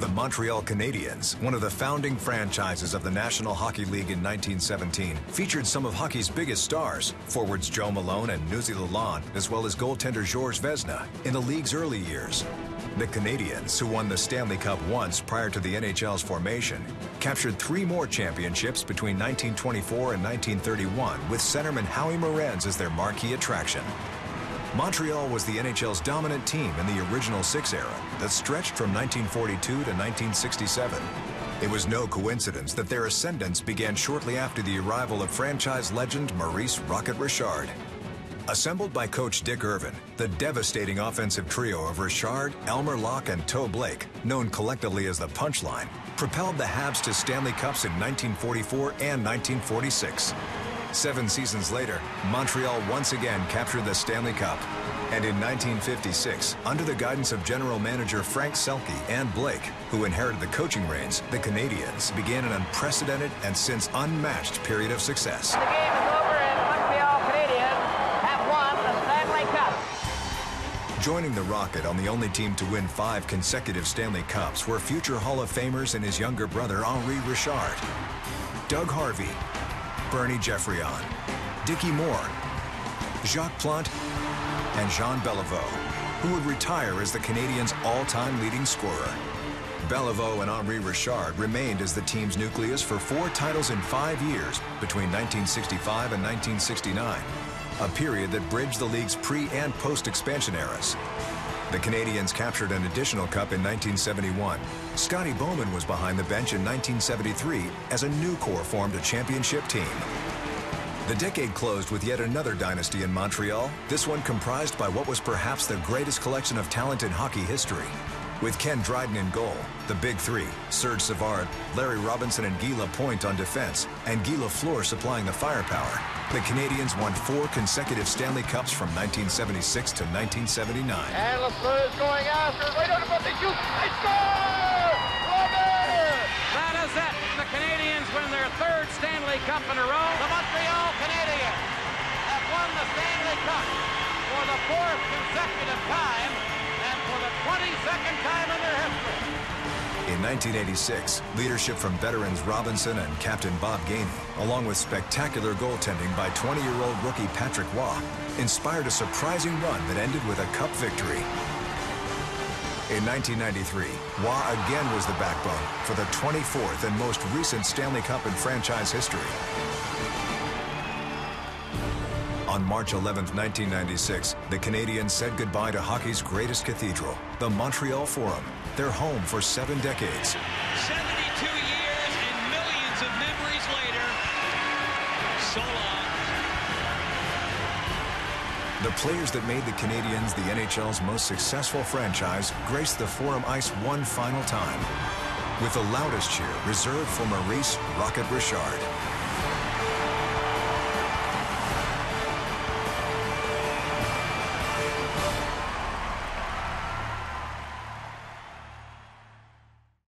The Montreal Canadiens, one of the founding franchises of the National Hockey League in 1917, featured some of hockey's biggest stars, forwards Joe Malone and Nuzi Lalonde, as well as goaltender Georges Vezina, in the league's early years. The Canadiens, who won the Stanley Cup once prior to the NHL's formation, captured 3 more championships between 1924 and 1931, with centerman Howie Morenz as their marquee attraction. Montreal was the NHL's dominant team in the original 6 era that stretched from 1942 to 1967. It was no coincidence that their ascendance began shortly after the arrival of franchise legend Maurice "Rocket" Richard. Assembled by coach Dick Irvin, the devastating offensive trio of Richard, Elmer Locke, and Toe Blake, known collectively as the Punchline, propelled the Habs to Stanley Cups in 1944 and 1946. 7 seasons later, Montreal once again captured the Stanley Cup. And in 1956, under the guidance of general manager Frank Selke and Blake, who inherited the coaching reins, the Canadiens began an unprecedented and since unmatched period of success. The game is over and Montreal Canadiens have won the Stanley Cup. Joining the Rocket on the only team to win 5 consecutive Stanley Cups were future Hall of Famers and his younger brother Henri Richard, Doug Harvey, Bernie Geoffrion, Dickie Moore, Jacques Plante, and Jean Beliveau, who would retire as the Canadiens' all-time leading scorer. Beliveau and Henri Richard remained as the team's nucleus for 4 titles in 5 years between 1965 and 1969, a period that bridged the league's pre- and post-expansion eras. The Canadiens captured an additional cup in 1971. Scotty Bowman was behind the bench in 1973 as a new core formed a championship team. The decade closed with yet another dynasty in Montreal, this one comprised by what was perhaps the greatest collection of talent in hockey history. With Ken Dryden in goal, the Big Three, Serge Savard, Larry Robinson, and Guy Lapointe on defense, and Guy Lafleur supplying the firepower, the Canadiens won 4 consecutive Stanley Cups from 1976 to 1979. And Lafleur is going after, right on the shoot, they score! That is it. The Canadiens win their 3rd Stanley Cup in a row. The Montreal Canadiens have won the Stanley Cup for the 4th consecutive time and for the 22nd time in their history. In 1986, leadership from veterans Robinson and Captain Bob Gainey, along with spectacular goaltending by 20-year-old rookie Patrick Waugh, inspired a surprising run that ended with a cup victory. In 1993, Waugh again was the backbone for the 24th and most recent Stanley Cup in franchise history. On March 11, 1996, the Canadiens said goodbye to hockey's greatest cathedral, the Montreal Forum, their home for 7 decades. 72 years and millions of memories later. So long. The players that made the Canadiens the NHL's most successful franchise graced the Forum ice one final time, with the loudest cheer reserved for Maurice "Rocket" Richard.